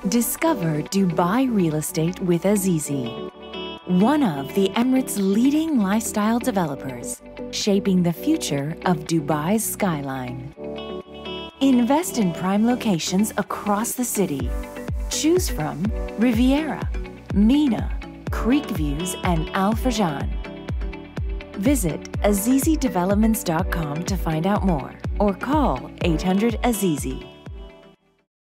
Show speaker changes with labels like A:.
A: Discover Dubai real estate with Azizi, one of the Emirates' leading lifestyle developers, shaping the future of Dubai's skyline. Invest in prime locations across the city. Choose from Riviera, Mina, Creek Views, and Al Farjan. Visit azizidevelopments.com to find out more or call 800 Azizi.